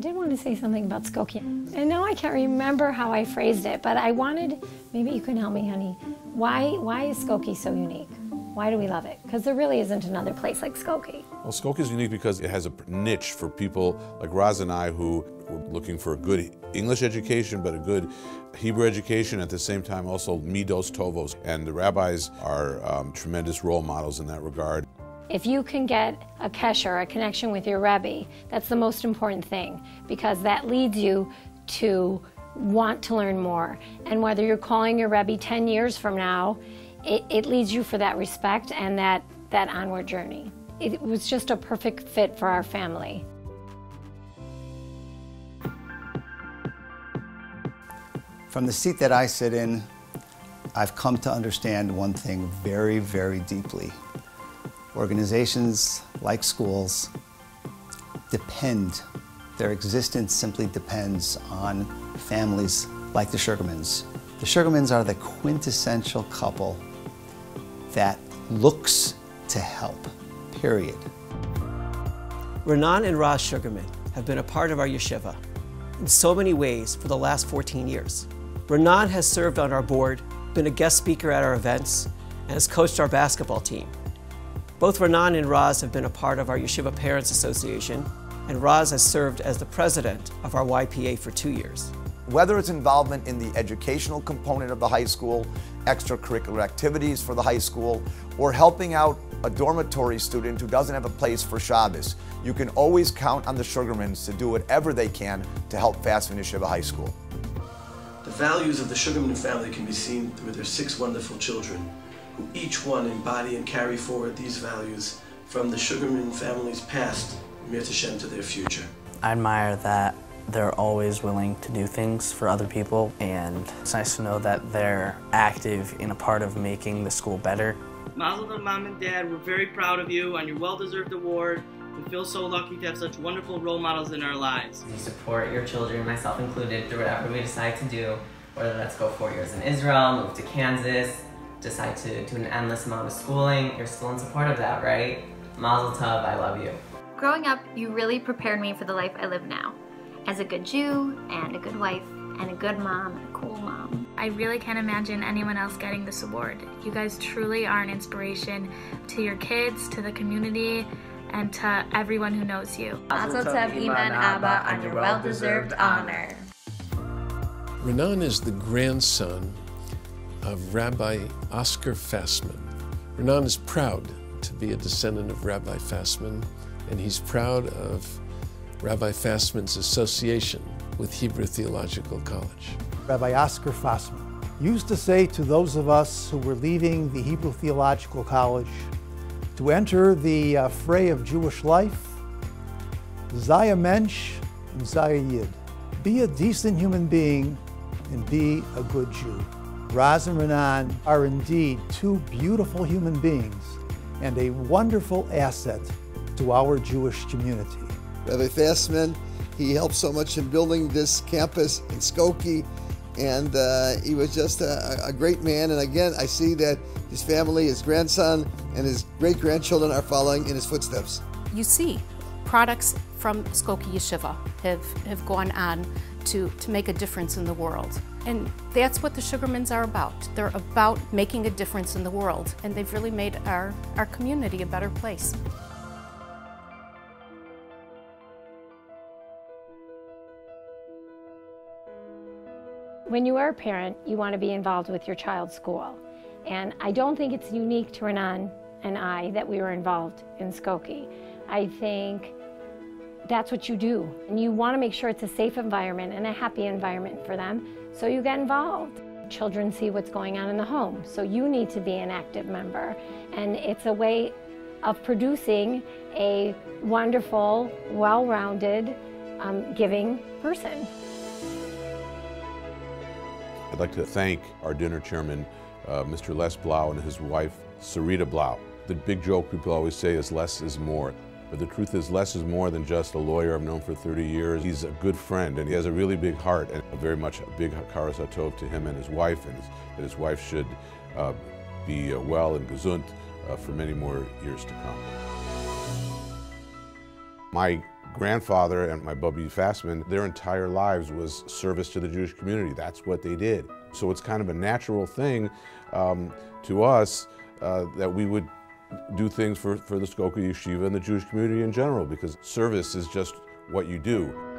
did want to say something about Skokie. And now I can't remember how I phrased it, but I wanted, maybe you can help me, honey. Why is Skokie so unique? Why do we love it? Because there really isn't another place like Skokie. Well, Skokie is unique because it has a niche for people like Roz and I who were looking for a good English education, but a good Hebrew education, at the same time also midos tovos. And the rabbis are tremendous role models in that regard. If you can get a kesher, a connection with your Rebbe, that's the most important thing, because that leads you to want to learn more. And whether you're calling your Rebbe 10 years from now, it leads you for that respect and that onward journey. It was just a perfect fit for our family. From the seat that I sit in, I've come to understand one thing very, very deeply. Organizations like schools their existence simply depends on families like the Sugarmans. The Sugarmans are the quintessential couple that looks to help, period. Renan and Roz Sugarman have been a part of our yeshiva in so many ways for the last 14 years. Renan has served on our board, been a guest speaker at our events, and has coached our basketball team. Both Renan and Roz have been a part of our Yeshiva Parents Association, and Roz has served as the president of our YPA for 2 years. Whether it's involvement in the educational component of the high school, extracurricular activities for the high school, or helping out a dormitory student who doesn't have a place for Shabbos, you can always count on the Sugarmans to do whatever they can to help Fassman Yeshiva High School. The values of the Sugarman family can be seen through their 6 wonderful children, who each one embody and carry forward these values from the Sugarman family's past, Mir Tashem, to their future. I admire that they're always willing to do things for other people, and it's nice to know that they're active in a part of making the school better. Mazel tov, Mom and Dad, we're very proud of you on your well-deserved award. We feel so lucky to have such wonderful role models in our lives. You support your children, myself included, through whatever we decide to do, whether that's go 4 years in Israel, move to Kansas, decide to do an endless amount of schooling. You're still in support of that, right? Mazel tov, I love you. Growing up, you really prepared me for the life I live now, as a good Jew, and a good wife, and a good mom, and a cool mom. I really can't imagine anyone else getting this award. You guys truly are an inspiration to your kids, to the community, and to everyone who knows you. Mazel tov, Ima and Abba, on your well-deserved honor. Renan is the grandson of Rabbi Oscar Fassman. Renan is proud to be a descendant of Rabbi Fassman, and he's proud of Rabbi Fassman's association with Hebrew Theological College. Rabbi Oscar Fassman used to say to those of us who were leaving the Hebrew Theological College to enter the fray of Jewish life, sei a Mensch and sei a Yid. Be a decent human being and be a good Jew. Roz and Renan are indeed 2 beautiful human beings and a wonderful asset to our Jewish community. Rabbi Fassman, he helped so much in building this campus in Skokie, and he was just a great man. And again, I see that his family, his grandson, and his great-grandchildren are following in his footsteps. You see, products from Skokie Yeshiva have gone on to make a difference in the world. And that's what the Sugarmans are about. They're about making a difference in the world, and they've really made our community a better place. When you are a parent, you want to be involved with your child's school. And I don't think it's unique to Renan and I that we were involved in Skokie. I think that's what you do. And you want to make sure it's a safe environment and a happy environment for them, so you get involved. Children see what's going on in the home, so you need to be an active member. And it's a way of producing a wonderful, well-rounded, giving person. I'd like to thank our dinner chairman, Mr. Les Blau, and his wife, Sarita Blau. The big joke people always say is less is more. But the truth is, Les is more than just a lawyer I've known for 30 years. He's a good friend, and he has a really big heart, and very much a big hakaras hatov to him and his wife, and that his wife should be well and gesund for many more years to come. My grandfather and my Bubby Fassman, their entire lives was service to the Jewish community. That's what they did. So it's kind of a natural thing to us that we would do things for the Skokie Yeshiva and the Jewish community in general, because service is just what you do.